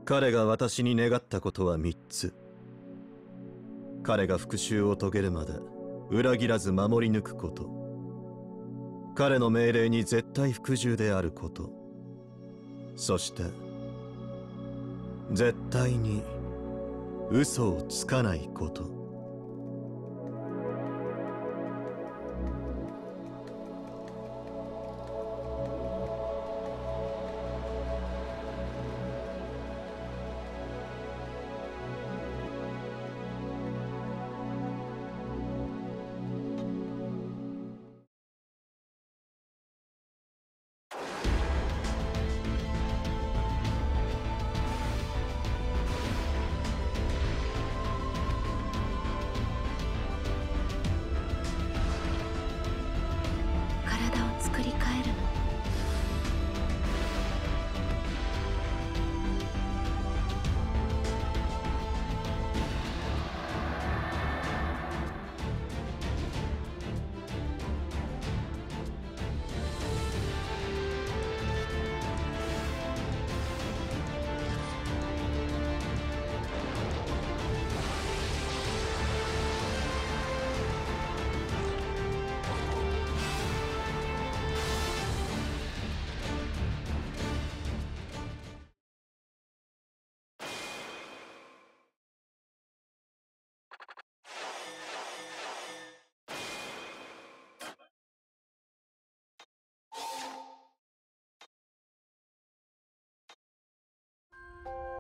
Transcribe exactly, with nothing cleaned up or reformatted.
彼が私に願ったことは三つ。彼が復讐を遂げるまで裏切らず守り抜くこと。彼の命令に絶対服従であること。そして絶対に嘘をつかないこと。